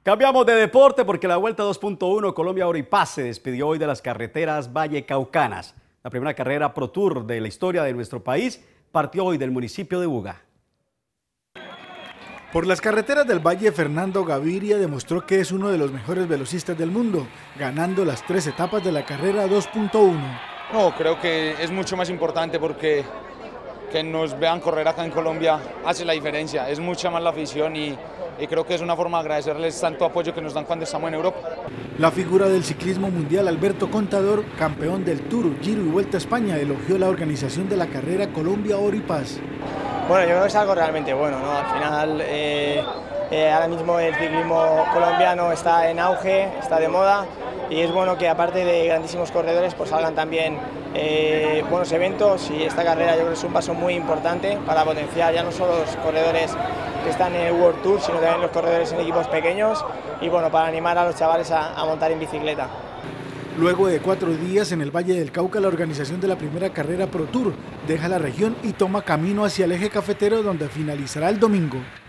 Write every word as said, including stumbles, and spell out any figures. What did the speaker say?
Cambiamos de deporte porque la Vuelta dos punto uno Colombia Oro y Paz se despidió hoy de las carreteras vallecaucanas. La primera carrera Pro Tour de la historia de nuestro país partió hoy del municipio de Buga. Por las carreteras del Valle, Fernando Gaviria demostró que es uno de los mejores velocistas del mundo, ganando las tres etapas de la carrera dos punto uno. No, creo que es mucho más importante porque que nos vean correr acá en Colombia hace la diferencia, es mucha más la afición y, y creo que es una forma de agradecerles tanto apoyo que nos dan cuando estamos en Europa. La figura del ciclismo mundial Alberto Contador, campeón del Tour, Giro y Vuelta a España, elogió la organización de la carrera Colombia Oro y Paz. Bueno, yo creo que es algo realmente bueno, ¿no? Al final, eh, eh, ahora mismo el ciclismo colombiano está en auge, está de moda y es bueno que aparte de grandísimos corredores pues salgan también eh, buenos eventos y esta carrera yo creo que es un paso muy importante para potenciar ya no solo los corredores que están en el World Tour, sino también los corredores en equipos pequeños y bueno, para animar a los chavales a, a montar en bicicleta. Luego de cuatro días en el Valle del Cauca, la organización de la primera carrera Pro Tour deja la región y toma camino hacia el eje cafetero, donde finalizará el domingo.